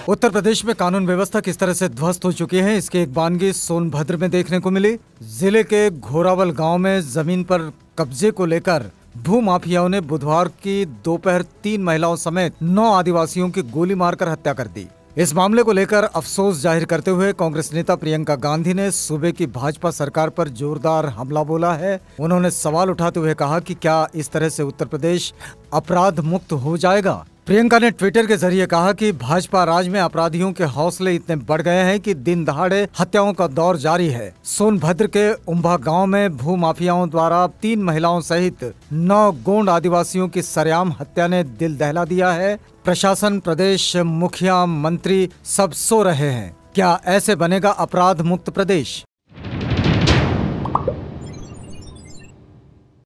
उत्तर प्रदेश में कानून व्यवस्था किस तरह से ध्वस्त हो चुकी है, इसकी एक वानगी सोनभद्र में देखने को मिली। जिले के घोरावल गांव में जमीन पर कब्जे को लेकर भूमाफियाओं ने बुधवार की दोपहर 3 महिलाओं समेत 9 आदिवासियों की गोली मारकर हत्या कर दी। इस मामले को लेकर अफसोस जाहिर करते हुए कांग्रेस नेता प्रियंका गांधी ने सूबे की भाजपा सरकार पर जोरदार हमला बोला है। उन्होंने सवाल उठाते हुए कहा कि क्या इस तरह से उत्तर प्रदेश अपराध मुक्त हो जाएगा। प्रियंका ने ट्विटर के जरिए कहा कि भाजपा राज में अपराधियों के हौसले इतने बढ़ गए हैं कि दिन दहाड़े हत्याओं का दौर जारी है। सोनभद्र के उम्भा गांव में भूमाफियाओं द्वारा 3 महिलाओं सहित 9 गोंड आदिवासियों की सरेआम हत्या ने दिल दहला दिया है। प्रशासन, प्रदेश मुखिया, मंत्री सब सो रहे हैं। क्या ऐसे बनेगा अपराध मुक्त प्रदेश?